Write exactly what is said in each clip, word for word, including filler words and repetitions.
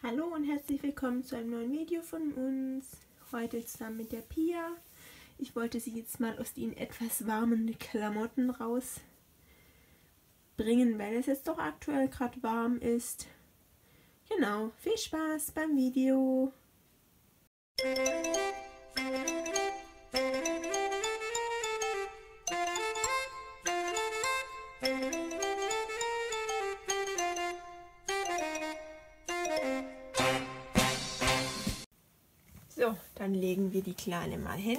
Hallo und herzlich willkommen zu einem neuen Video von uns. Heute zusammen mit der Pia. Ich wollte sie jetzt mal aus den etwas warmen Klamotten rausbringen, weil es jetzt doch aktuell gerade warm ist. Genau, viel Spaß beim Video. So, dann legen wir die Kleine mal hin.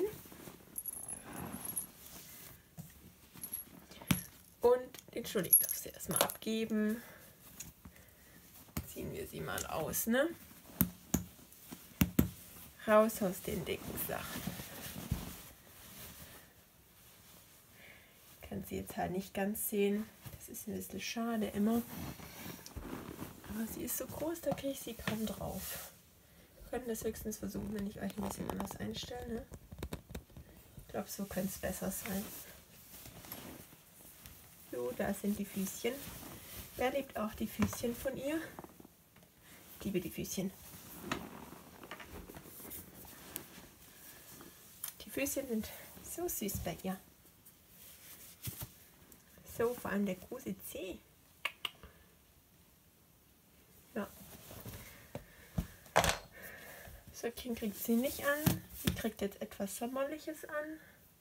Und den Schuldig darf sie erstmal abgeben. Ziehen wir sie mal aus, ne? Raus aus den dicken Sachen. Ich kann sie jetzt halt nicht ganz sehen. Das ist ein bisschen schade immer. Aber sie ist so groß, da kriege ich sie kaum drauf. Wir können das höchstens versuchen, wenn ich euch ein bisschen anders einstelle. Ne? Ich glaube, so könnte es besser sein. So, da sind die Füßchen. Wer liebt auch die Füßchen von ihr? Ich liebe die Füßchen. Die Füßchen sind so süß bei ihr. So, vor allem der große Zeh. Ja. Söckchen kriegt sie nicht an. Sie kriegt jetzt etwas Sommerliches an.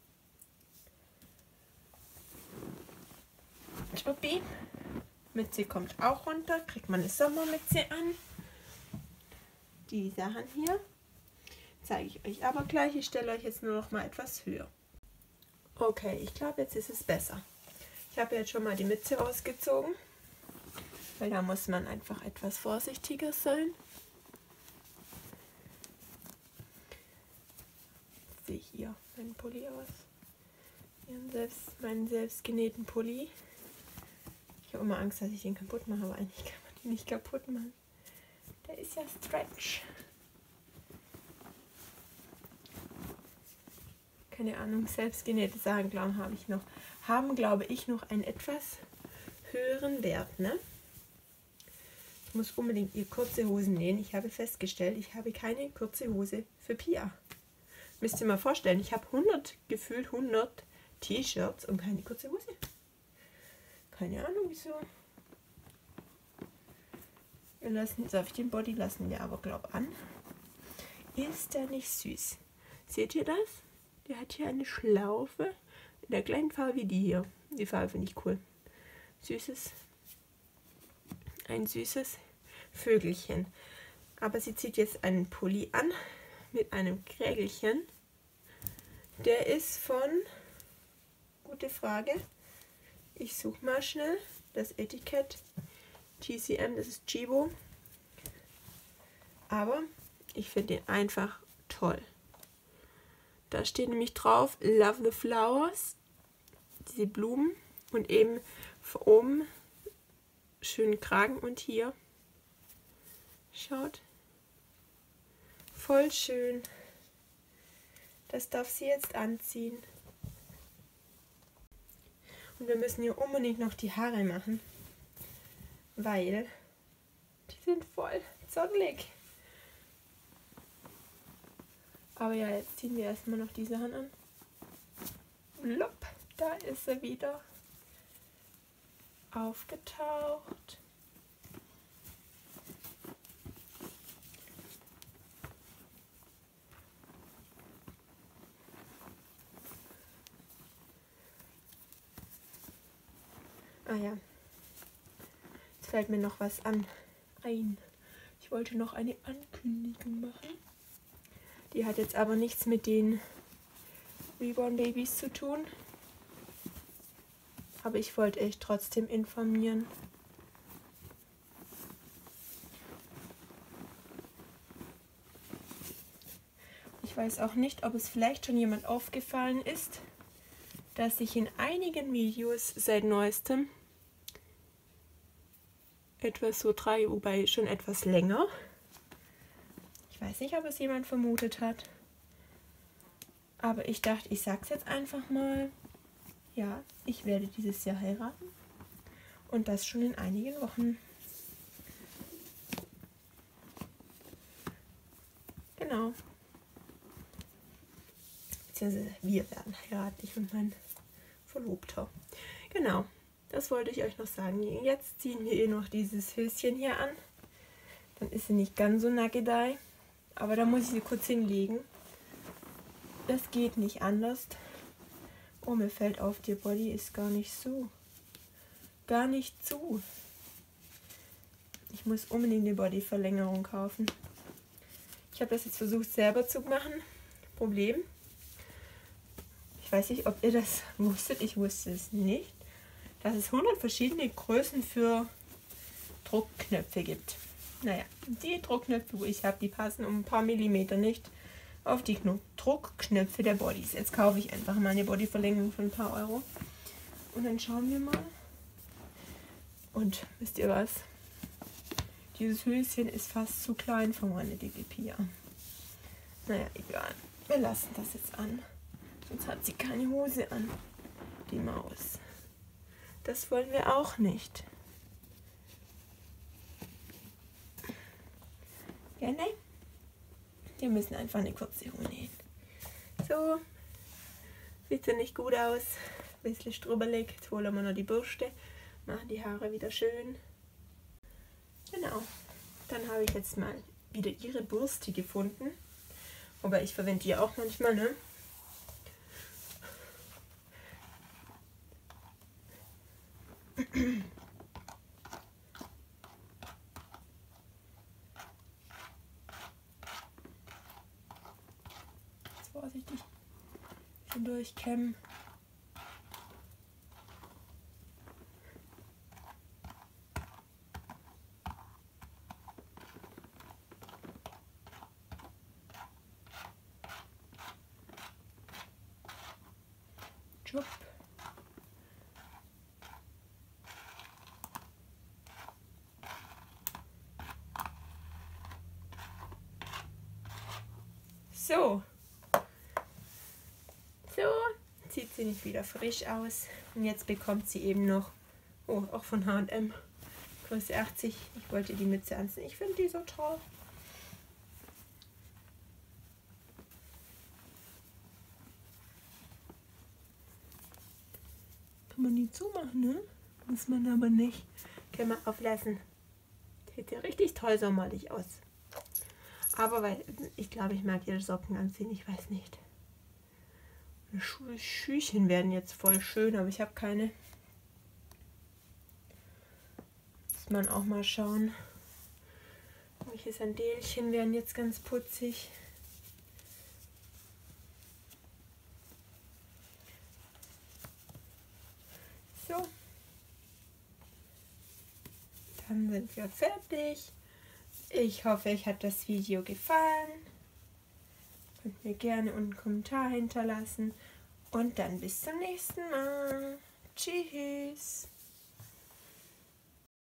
Schwuppi. Mütze kommt auch runter. Kriegt man eine Sommermütze an. Die Sachen hier zeige ich euch aber gleich. Ich stelle euch jetzt nur noch mal etwas höher. Okay, ich glaube, jetzt ist es besser. Ich habe jetzt schon mal die Mütze ausgezogen, weil da muss man einfach etwas vorsichtiger sein. Ich sehe hier meinen Pulli aus. Ihren selbst, meinen selbst genähten Pulli. Ich habe immer Angst, dass ich den kaputt mache, aber eigentlich kann man den nicht kaputt machen. Der ist ja Stretch. Keine Ahnung, selbstgenähte Sachen, glaube habe ich noch, haben, glaube ich, noch einen etwas höheren Wert, ne? Ich muss unbedingt ihr kurze Hosen nähen. Ich habe festgestellt, ich habe keine kurze Hose für Pia. Müsst ihr mal vorstellen, ich habe hundert, gefühlt hundert T-Shirts und keine kurze Hose. Keine Ahnung wieso. Wir lassen, darf ich den Body lassen wir aber, glaube ich, an. Ist der nicht süß? Seht ihr das? Der hat hier eine Schlaufe in der gleichen Farbe wie die hier. Die Farbe finde ich cool. Süßes, ein süßes Vögelchen. Aber sie zieht jetzt einen Pulli an mit einem Krägelchen. Der ist von, gute Frage, ich suche mal schnell das Etikett. T C M, das ist Chibo. Aber ich finde den einfach toll. Da steht nämlich drauf, Love the Flowers, diese Blumen und eben oben schönen Kragen und hier, schaut, voll schön. Das darf sie jetzt anziehen. Und wir müssen hier unbedingt noch die Haare machen, weil die sind voll zottelig. Aber ja, jetzt ziehen wir erstmal noch die Sachen an. Lopp, da ist sie wieder aufgetaucht. Ah ja, jetzt fällt mir noch was an. Ein. Ich wollte noch eine Ankündigung machen. Die hat jetzt aber nichts mit den Reborn Babys zu tun. Aber ich wollte euch trotzdem informieren. Ich weiß auch nicht, ob es vielleicht schon jemand aufgefallen ist, dass ich in einigen Videos seit neuestem etwas so trage, wobei schon etwas länger. Ich weiß nicht, ob es jemand vermutet hat. Aber ich dachte, ich sag's jetzt einfach mal. Ja, ich werde dieses Jahr heiraten. Und das schon in einigen Wochen. Genau. Beziehungsweise wir werden heiraten, ich und mein Verlobter. Genau, das wollte ich euch noch sagen. Jetzt ziehen wir ihr noch dieses Höschen hier an. Dann ist sie nicht ganz so nackig, aber da muss ich sie kurz hinlegen. Das geht nicht anders. Oh, mir fällt auf, der Body ist gar nicht so. Gar nicht zu. Ich muss unbedingt eine Bodyverlängerung kaufen. Ich habe das jetzt versucht selber zu machen. Problem. Ich weiß nicht, ob ihr das wusstet. Ich wusste es nicht. Dass es hundert verschiedene Größen für Druckknöpfe gibt. Naja, die Druckknöpfe, wo ich habe, die passen um ein paar Millimeter nicht auf die Kno Druckknöpfe der Bodies. Jetzt kaufe ich einfach mal eine Bodyverlängerung für ein paar Euro. Und dann schauen wir mal. Und wisst ihr was? Dieses Höschen ist fast zu klein für meine dicke Pia. Naja, egal. Wir lassen das jetzt an. Sonst hat sie keine Hose an. Die Maus. Das wollen wir auch nicht. Ja, ne? Wir müssen einfach eine kurze Hose nähen. So. Sieht ja nicht gut aus. Ein bisschen strubbelig. Jetzt holen wir noch die Bürste. Machen die Haare wieder schön. Genau. Dann habe ich jetzt mal wieder ihre Bürste gefunden. Wobei ich verwende die auch manchmal, ne? Jetzt vorsichtig schon durchkämmen. Jupp. So. So sieht sie nicht wieder frisch aus. Und jetzt bekommt sie eben noch, oh, auch von H und M, Größe achtzig. Ich wollte die Mütze anziehen. Ich finde die so toll. Kann man die zumachen, ne? Muss man aber nicht. Können wir auflassen. Sieht ja richtig toll sommerlich aus. Aber weil, ich glaube, ich mag ihre Socken anziehen, ich weiß nicht. Schu Schüchen werden jetzt voll schön, aber ich habe keine. Muss man auch mal schauen. Welche Sandelchen werden jetzt ganz putzig. So. Dann sind wir fertig. Ich hoffe, euch hat das Video gefallen. Könnt mir gerne einen Kommentar hinterlassen. Und dann bis zum nächsten Mal. Tschüss.